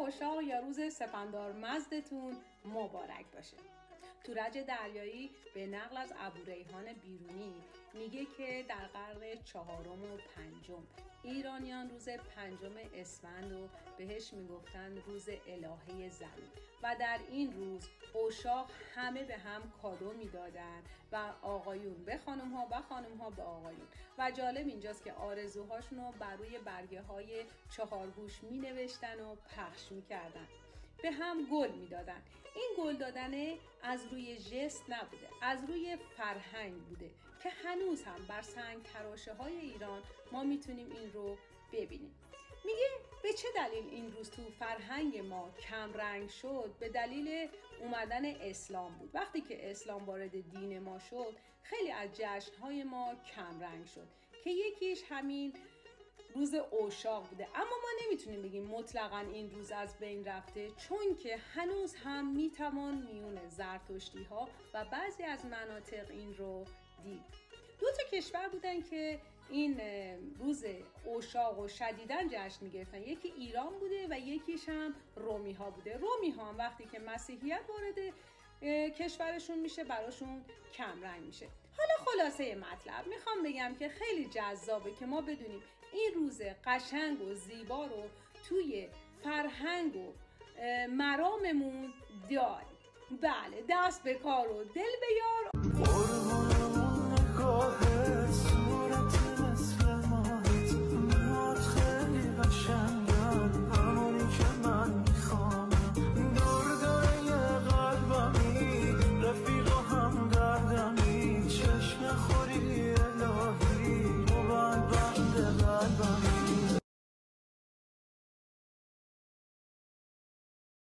اوشاق یا روز سپندارمزدتون مبارک باشه. تورج دریایی به نقل از ابوریحان بیرونی میگه که در قرن 4 و 5 ایرانیان روز 5 اسفند رو بهش میگفتن روز الهه زمین و در این روز اوشاق همه به هم کادو میدادن و آقایون به خانم ها و خانم ها به آقایون. و جالب اینجاست که آرزوهاشون رو بر روی برگه های 4 گوش می نوشتن و پخش می کردن. به هم گل میدادن. این گل دادن از روی ژست نبوده، از روی فرهنگ بوده که هنوز هم بر سنگ تراشه های ایران ما میتونیم این رو ببینیم. میگه به چه دلیل این روز تو فرهنگ ما کم رنگ شد؟ به دلیل اومدن اسلام بود. وقتی که اسلام وارد دین ما شد خیلی از جشنهای ما کم رنگ شد که یکیش همین روز اوشاق بوده. اما ما نمیتونیم بگیم مطلقاً این روز از بین رفته، چون که هنوز هم میتوان میون زرتشتی ها و بعضی از مناطق این رو دید. 2 تا کشور بودن که این روز اوشاق و شدیداً جشن میگرفتن، یکی ایران بوده و یکیش هم رومی ها بوده. رومی ها هم وقتی که مسیحیت وارد کشورشون میشه براشون کم رنگ میشه. حالا خلاصه مطلب میخوام بگم که خیلی جذابه که ما بدونیم این روز قشنگ و زیبا رو توی فرهنگ و مراممون داریم. بله، دست به کار و دل به یار.